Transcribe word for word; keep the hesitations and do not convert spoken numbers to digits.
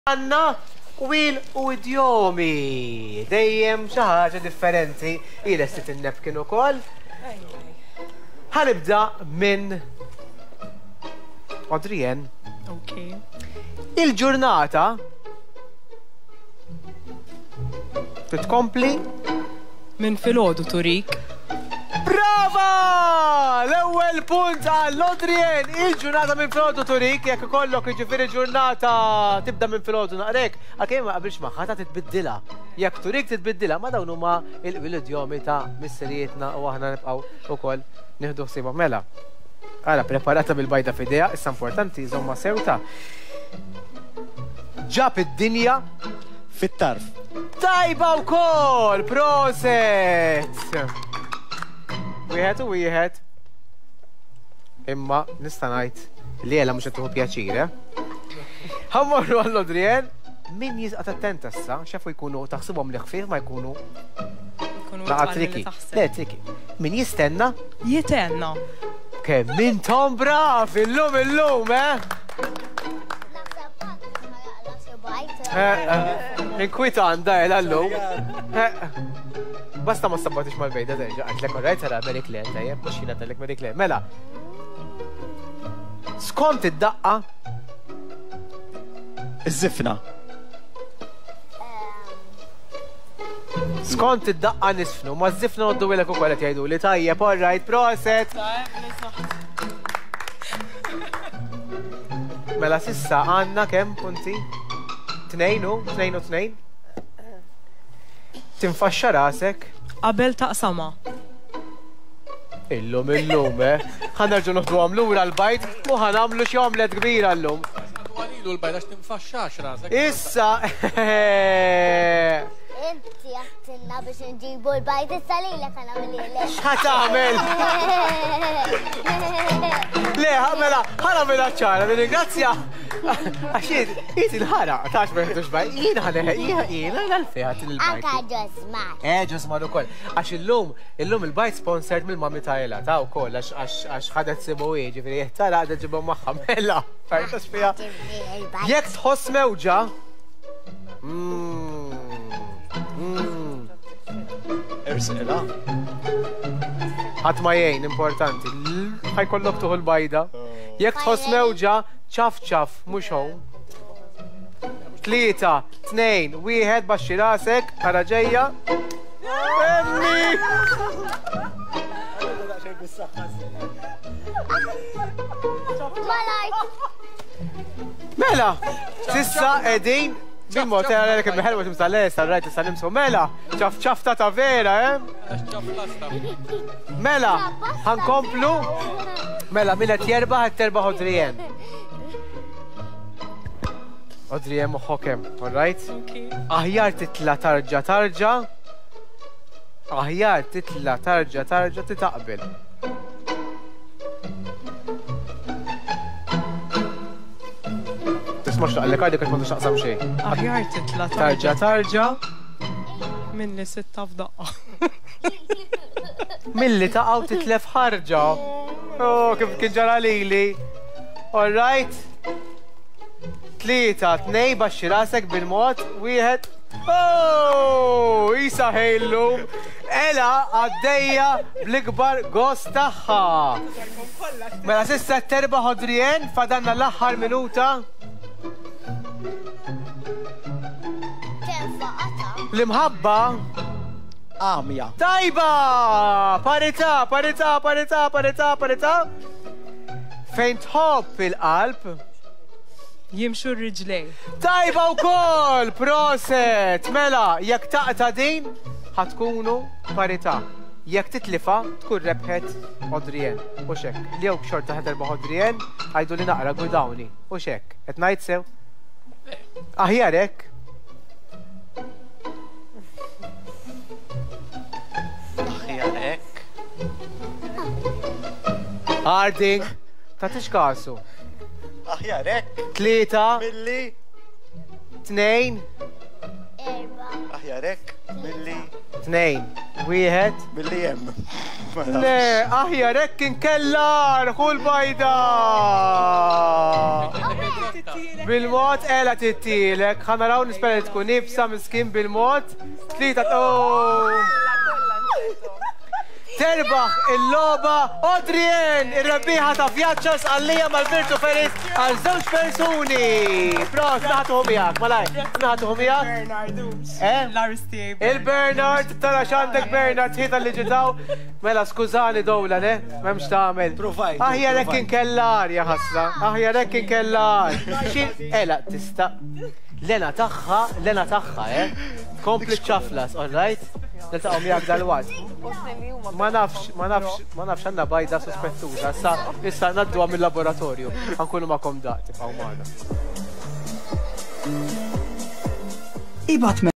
Għanna wil u idjomi, dejjem xi ħaġa differenti, ila stit in-nepkin ukoll. Ħanibda minn Adrien. Okay. Il-ġurnata titkompli minn filgħodu turik. Brava! L-ewwel punt għall-Adrien, il-ġurnata minn filgħodu turik, jekk ikollok jiġifieri ġurnata tibda minn filgħodu naqrek, għalkemm ma qabilx magħha ta' titbiddilha. Jekk turik titbiddilha, ma dawn huma l-idjomi ta' misserietna u aħna nibqgħu wkoll nieħdu ħsiebha mela. Għala preparata bil-bajda f'idea, issa importanti żomma sewta. Ġab id-dinja fit-tarf. Tajba wkoll, proset! Wieħed u wieħed. Imma nista' ngħid li ela mhux qed tieħu pjaċir, eh? Ħammorru għall-Adrien, min jisqat attent issa, xafu jkunu taħsibhom li ħfief ma jkunu naqa' triki. Le triki. Min jistenna? Jitenna. Kemm intom brav illum illum, eh? Inkwitanda ela llum. Basta ma sabbatix mal-bejda terġa' għatlek orrajt għara Mary Claire, tajjeb, mux jina tal-lek Mary Claire. Mela, skont id-daqqa? Iż-żifna. Skont id-daqqa nisfnu, ma z-zifna noddu wilek u kollet jajdu li tajjeb, orrajt, proset! Mela, sissa għanna kem punti? Tnejnu, tnejnu, tnejn? Tinfaxxa rasek? Qabel taqsama. Illum, illum, eh? ħanerġu noħdu għamlura l-bajt u ħanamlu xi omlet kbira llum. Għalilu l-bajt għax tinfaxxax rasek. Issa! Inti għattinna biex nġibu l-bajt issa li l-ek għana mill-li. ħatamel! Le, ħamela, ħanamela ċara, ringrazzja. Għaxid, jiti l-ħara, taċ meħtux baj, jina ħaneħe, jina jina l-alfejat il-bajt. Anka ġosmar. Eh, ġosmar u koll. Għax il-lum, il-lum il-bajt sponsored mill-mami ta' jela, ta' u koll, għax ħadet sibu iġi, veri jettara għadda ġibu maħħa, mela, fajtax fija. Jek tħoss mewġa, Ersela. ħatma jgħin, importanti, ħajkollok tuħu l-bajda. Jek tħoss mewġa, ċaf ċaf, mux hon. Tlieta, tnejn, wieħed baxxi rasek, ara ġejja. Emmi! Mela, sissa edin bil-mod għal għalek il-meħelwa ġimsa l-esta, rajt issa nimsu. Mela, ċaf ċafta ta' vera, eh? Mela, ħankomplu. Mela, minna t-jerba ħat terba Adrien. Adrien muħokem, all right? Aħjar titla tarġa tarġa. Aħjar titla tarġa tarġa titaqbil. Tismax taqlek għadek għax ma tixtaqsam xej. Aħjar titla Tarġa tarġa. minn li sitta f'daqqa. Milli taqaw titlef ħarġa. Oh, kif kien ġara lili. All right? Tlieta, tnej baxxi rasek bil-mod, wieħed. Oh, isa ħejlum. Ela għaddejja bl-ikbar gost tagħha. Mela sissa terba Adrien, fadanna l-aħħar minuta. L-imħabba Għamja. tajba! Parità, parità, parità, parità, parità. Fejn tħobb il-qalb. Jimxu r-riġlej. Tajba wkoll, proset! Mela, jekk taqta din, ħatkunu parità. Jekk titlifa, tkun rebħet Adrien. U xek. Li jew xorta ħed erba' Adrien, għajdu li naqra gudawni. U xek. Qed ngħid sew? Aħjar hekk. Aħjar hekk. Harding, tatix kasu. Aħjar hekk. Tlieta, Milli. tnejn, Erba. Aħjar hekk. Milli. tnejn, wieħed. Milli hemm. Le, aħjar hekk inkella rħu l-bajda. Bil-mod ela tittilek, ħanaraw nispera li tkun nifsa miskin bil-mod. Tlita oh! Terbaħ il-loba Odrien, ir-rabbiħa ta' vjaċċas għallija mal-Virtu Feris għal żewġ persuni. Prost, naħtu humijak, malaj, naħtu humijak. L-arsti. Il-Bernard, tara xandek Bernard, ħita li ġitaw. Mela, skużani dowla, ne? Memx ta'mel. Provajdu, Aħjarek inkellar, ja ħasra. Aħjarek inkellar. Xin, ela, tista. Lena taħħa, lena taħħa, eh? Kompli ċaflas, all right? Niltaqgħu miegħek dal-wad. Ma nafx, ma nafx, ma nafx għandna bajda sospettuża. Issa issa ngħadduha mill-laboratorju. Ħankunu magħkom daqt tibqgħu magħna.